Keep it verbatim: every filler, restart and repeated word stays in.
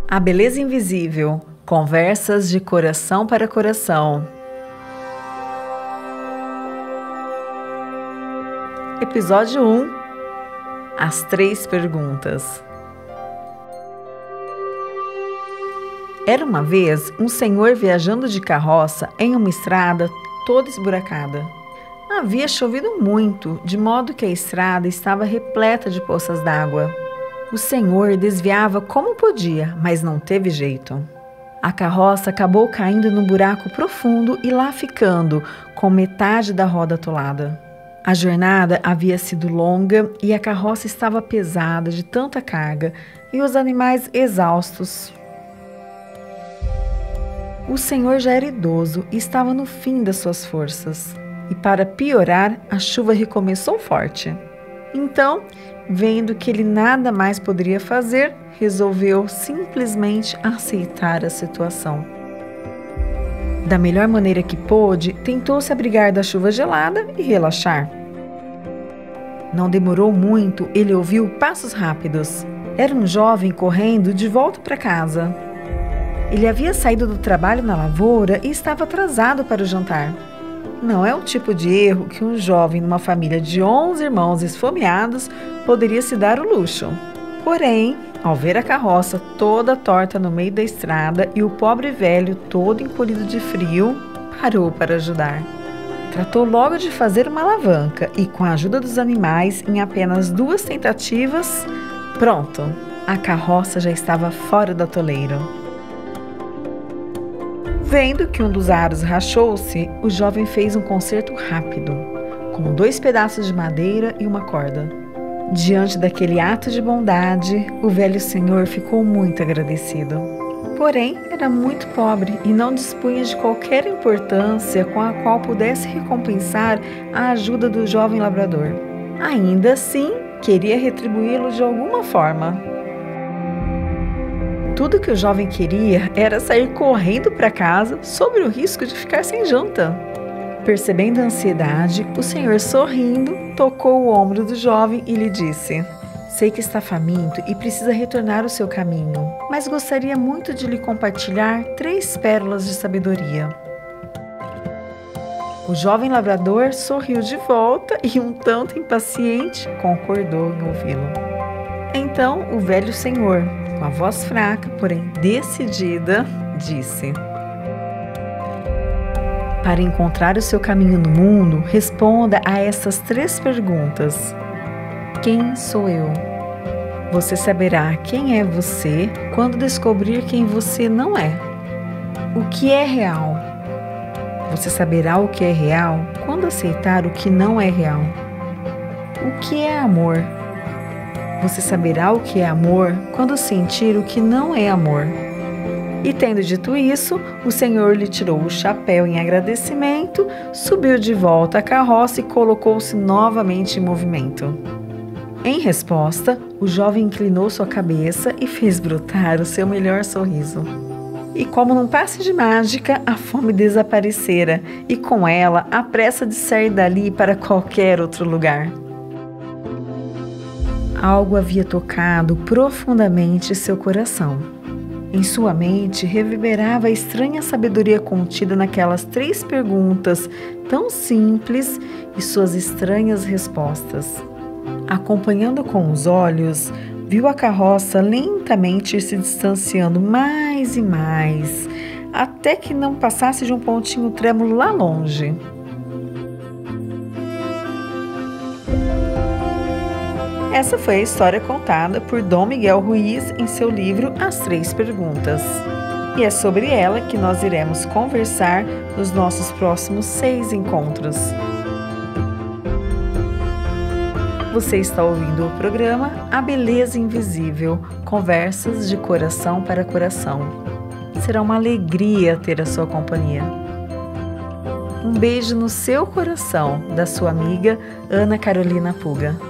A Beleza Invisível. Conversas de coração para coração. Episódio um. As três perguntas. Era uma vez um senhor viajando de carroça em uma estrada toda esburacada. Havia chovido muito, de modo que a estrada estava repleta de poças d'água. O senhor desviava como podia, mas não teve jeito. A carroça acabou caindo num buraco profundo e lá ficando, com metade da roda atolada. A jornada havia sido longa e a carroça estava pesada de tanta carga e os animais exaustos. O senhor já era idoso e estava no fim das suas forças. E para piorar, a chuva recomeçou forte. Então, vendo que ele nada mais poderia fazer, resolveu simplesmente aceitar a situação. Da melhor maneira que pôde, tentou se abrigar da chuva gelada e relaxar. Não demorou muito, ele ouviu passos rápidos. Era um jovem correndo de volta para casa. Ele havia saído do trabalho na lavoura e estava atrasado para o jantar. Não é o tipo de erro que um jovem numa família de onze irmãos esfomeados poderia se dar o luxo. Porém, ao ver a carroça toda torta no meio da estrada e o pobre velho todo encolhido de frio, parou para ajudar. Tratou logo de fazer uma alavanca e, com a ajuda dos animais, em apenas duas tentativas, pronto, a carroça já estava fora do atoleiro. Vendo que um dos aros rachou-se, o jovem fez um conserto rápido, com dois pedaços de madeira e uma corda. Diante daquele ato de bondade, o velho senhor ficou muito agradecido. Porém, era muito pobre e não dispunha de qualquer importância com a qual pudesse recompensar a ajuda do jovem lavrador. Ainda assim, queria retribuí-lo de alguma forma. Tudo que o jovem queria era sair correndo para casa sob o risco de ficar sem janta. Percebendo a ansiedade, o senhor, sorrindo, tocou o ombro do jovem e lhe disse: "Sei que está faminto e precisa retornar ao seu caminho, mas gostaria muito de lhe compartilhar três pérolas de sabedoria." O jovem lavrador sorriu de volta e, um tanto impaciente, concordou em ouvi-lo. Então o velho senhor, com a voz fraca, porém decidida, disse: "Para encontrar o seu caminho no mundo, responda a essas três perguntas. Quem sou eu? Você saberá quem é você quando descobrir quem você não é. O que é real? Você saberá o que é real quando aceitar o que não é real. O que é amor? Você saberá o que é amor quando sentir o que não é amor." E tendo dito isso, o senhor lhe tirou o chapéu em agradecimento, subiu de volta à carroça e colocou-se novamente em movimento. Em resposta, o jovem inclinou sua cabeça e fez brotar o seu melhor sorriso. E como num passe de mágica, a fome desaparecera e com ela a pressa de sair dali para qualquer outro lugar. Algo havia tocado profundamente seu coração. Em sua mente reverberava a estranha sabedoria contida naquelas três perguntas tão simples e suas estranhas respostas. Acompanhando com os olhos, viu a carroça lentamente ir se distanciando mais e mais, até que não passasse de um pontinho trêmulo lá longe. Essa foi a história contada por Dom Miguel Ruiz em seu livro As Três Perguntas. E é sobre ela que nós iremos conversar nos nossos próximos seis encontros. Você está ouvindo o programa A Beleza Invisível, conversas de coração para coração. Será uma alegria ter a sua companhia. Um beijo no seu coração, da sua amiga Ana Carolina Puga.